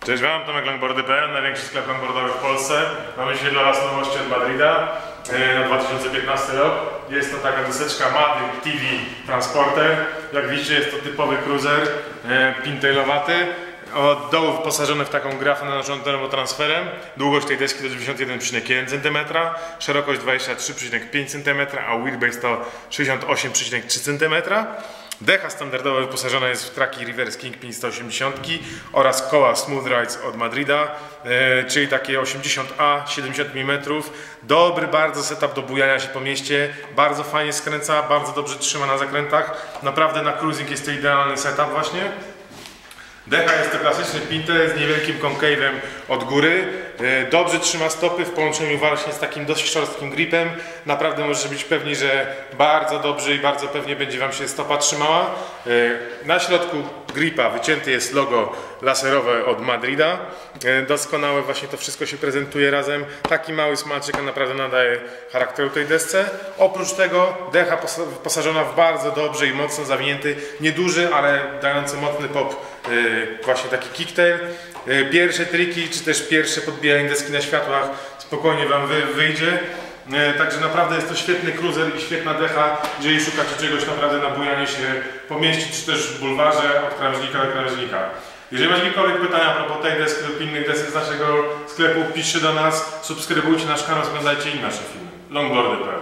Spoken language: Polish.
Cześć Wam, Tomek Longboardy.pl, największy sklep longboardowy w Polsce. Mamy dzisiaj dla Was nowości od Madrida na 2015 rok. Jest to taka deseczka Madrid TV Transporter. Jak widzicie, jest to typowy cruiser pintailowaty. Od dołu wyposażony w taką grafę nanożoną termotransferem. Długość tej deski to 91,1 cm, szerokość 23,5 cm, a wheelbase to 68,3 cm. Decha standardowo wyposażona jest w traki Reverse Kingpin 180 oraz koła Smooth Rides od Madrida, czyli takie 80A, 70 mm. Dobry bardzo setup do bujania się po mieście, bardzo fajnie skręca, bardzo dobrze trzyma na zakrętach. Naprawdę na cruising jest to idealny setup właśnie. Decha jest to klasyczny Pinter z niewielkim concave'em od góry. Dobrze trzyma stopy w połączeniu właśnie z takim dość szorstkim gripem. Naprawdę możecie być pewni, że bardzo dobrze i bardzo pewnie będzie Wam się stopa trzymała. Na środku gripa wycięte jest logo laserowe od Madrida. Doskonałe właśnie to wszystko się prezentuje razem. Taki mały smaczek naprawdę nadaje charakteru tej desce. Oprócz tego decha wyposażona w bardzo dobrze i mocno zawinięty, nieduży, ale dający mocny pop właśnie taki kicktail. Pierwsze triki, czy też pierwsze podbijanie deski na światłach spokojnie Wam wyjdzie. Także naprawdę jest to świetny cruiser i świetna decha, jeżeli szukacie czegoś naprawdę na bujanie się po mieście, czy też w bulwarze od krawężnika do krawężnika. Jeżeli macie jakiekolwiek pytania a propos tej deski lub innych desek z naszego sklepu, piszcie do nas, subskrybujcie nasz kanał, oglądajcie i nasze filmy. Longboardy.pl